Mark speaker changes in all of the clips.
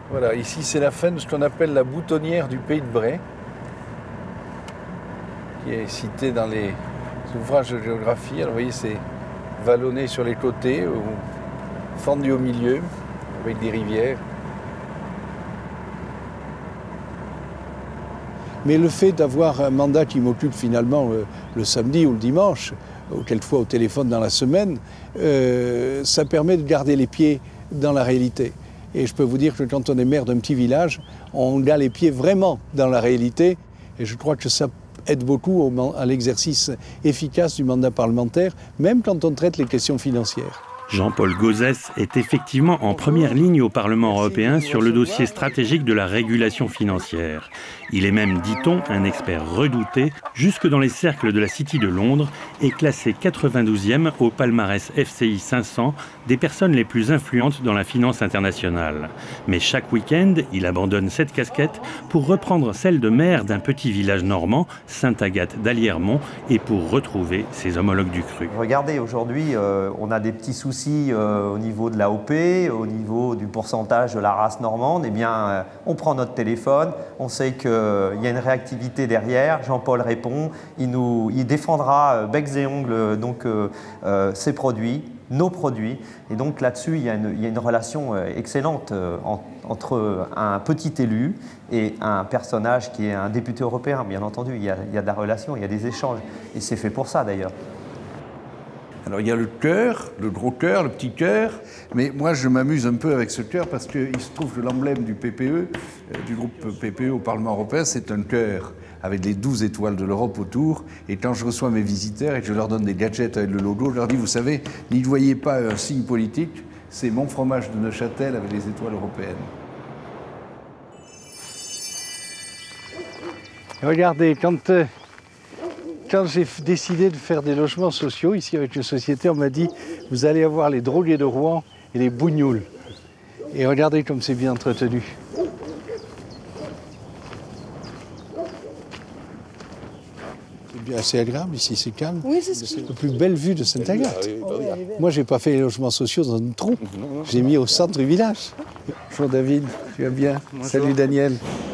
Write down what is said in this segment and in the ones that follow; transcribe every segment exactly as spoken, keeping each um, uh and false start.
Speaker 1: Voilà, ici c'est la fin de ce qu'on appelle la boutonnière du Pays de Bray, qui est citée dans les ouvrages de géographie. Alors vous voyez, c'est vallonné sur les côtés, ou fendu au milieu, avec des rivières. Mais le fait d'avoir un mandat qui m'occupe finalement le, le samedi ou le dimanche, ou quelquefois au téléphone dans la semaine, euh, ça permet de garder les pieds dans la réalité. Et je peux vous dire que quand on est maire d'un petit village, on a les pieds vraiment dans la réalité. Et je crois que ça aide beaucoup au, à l'exercice efficace du mandat parlementaire, même quand on traite les questions financières.
Speaker 2: Jean-Paul Gauzès est effectivement en première ligne au Parlement européen sur le dossier stratégique de la régulation financière. Il est même, dit-on, un expert redouté, jusque dans les cercles de la City de Londres, et classé quatre-vingt-douzième au palmarès F C I cinq cents des personnes les plus influentes dans la finance internationale. Mais chaque week-end, il abandonne cette casquette pour reprendre celle de maire d'un petit village normand, Sainte-Agathe d'Aliermont, et pour retrouver ses homologues du cru.
Speaker 3: Regardez, aujourd'hui, euh, on a des petits soucis Euh, au niveau de l'A O P, au niveau du pourcentage de la race normande. Eh bien, euh, on prend notre téléphone, on sait qu'il euh, y a une réactivité derrière. Jean-Paul répond, il, nous, il défendra euh, becs et ongles donc, euh, euh, ses produits, nos produits. Et donc là-dessus, il, il y a une relation euh, excellente euh, en, entre un petit élu et un personnage qui est un député européen. Bien entendu, il y a, il y a de la relation, il y a des échanges. Et c'est fait pour ça d'ailleurs.
Speaker 1: Alors il y a le cœur, le gros cœur, le petit cœur, mais moi je m'amuse un peu avec ce cœur parce qu'il se trouve que l'emblème du P P E, euh, du groupe P P E au Parlement européen, c'est un cœur avec les douze étoiles de l'Europe autour. Et quand je reçois mes visiteurs et que je leur donne des gadgets avec le logo, je leur dis, vous savez, n'y voyez pas un signe politique, c'est mon fromage de Neuchâtel avec les étoiles européennes. Regardez, quand... Euh... Quand j'ai décidé de faire des logements sociaux, ici avec une société, on m'a dit « Vous allez avoir les drogués de Rouen et les bougnoules ». Et regardez comme c'est bien entretenu. C'est assez agréable ici, c'est calme.
Speaker 4: Oui, c'est ce
Speaker 1: la plus belle vue de Sainte-Agathe. Moi, je n'ai pas fait les logements sociaux dans une trou. J'ai mis au centre du village. Bonjour David, tu vas bien? Bonjour. Salut Daniel.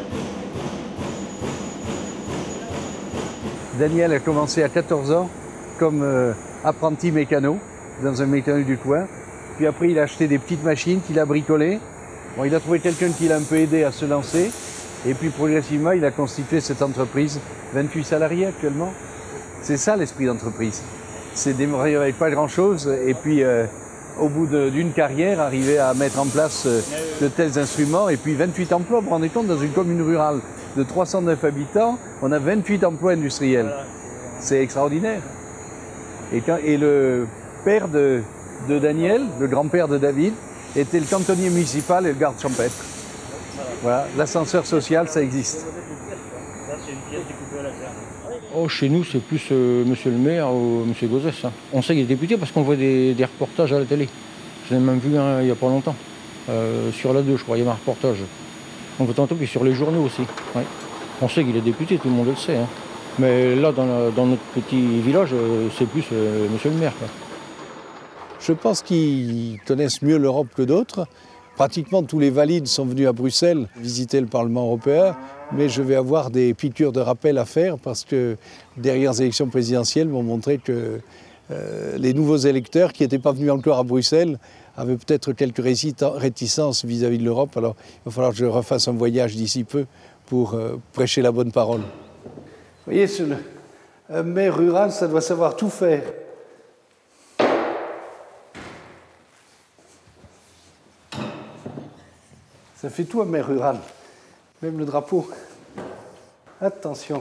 Speaker 1: Daniel a commencé à quatorze ans comme euh, apprenti mécano dans un mécano du coin. Puis après, il a acheté des petites machines qu'il a bricolées. Bon, il a trouvé quelqu'un qui l'a un peu aidé à se lancer. Et puis progressivement, il a constitué cette entreprise. vingt-huit salariés actuellement. C'est ça l'esprit d'entreprise. C'est démarrer avec pas grand-chose et puis euh, au bout d'une carrière, arriver à mettre en place euh, de tels instruments. Et puis vingt-huit emplois, vous vous rendez compte, dans une commune rurale de trois cent neuf habitants, on a vingt-huit emplois industriels. C'est extraordinaire. Et, quand, et le père de, de Daniel, le grand-père de David, était le cantonnier municipal et le garde champêtre. Voilà, l'ascenseur social, ça existe.
Speaker 5: Oh, chez nous, c'est plus euh, monsieur le maire ou monsieur Gauzès. Hein. On sait qu'il est député parce qu'on voit des, des reportages à la télé. Je l'ai même vu hein, il n'y a pas longtemps. Euh, sur la deux, je crois, il y avait un reportage. On voit tantôt, puis sur les journaux aussi. Ouais. On sait qu'il est député, tout le monde le sait. Hein. Mais là, dans, la, dans notre petit village, euh, c'est plus euh, monsieur le maire. Quoi.
Speaker 1: Je pense qu'ils connaissent mieux l'Europe que d'autres. Pratiquement tous les valides sont venus à Bruxelles visiter le Parlement européen, mais je vais avoir des piqûres de rappel à faire parce que dernières élections présidentielles m'ont montré que euh, les nouveaux électeurs qui n'étaient pas venus encore à Bruxelles avaient peut-être quelques réticences vis-à-vis de l'Europe. Alors il va falloir que je refasse un voyage d'ici peu pour euh, prêcher la bonne parole. Vous voyez, ce, un maire rural, ça doit savoir tout faire. Ça fait tout un maire rural, même le drapeau. Attention.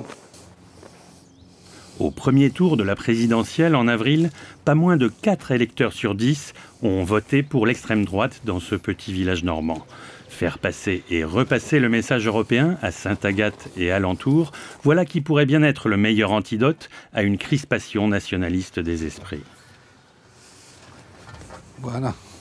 Speaker 2: Au premier tour de la présidentielle en avril, pas moins de quatre électeurs sur dix ont voté pour l'extrême droite dans ce petit village normand. Faire passer et repasser le message européen à Sainte-Agathe et alentour, voilà qui pourrait bien être le meilleur antidote à une crispation nationaliste des esprits.
Speaker 1: Voilà.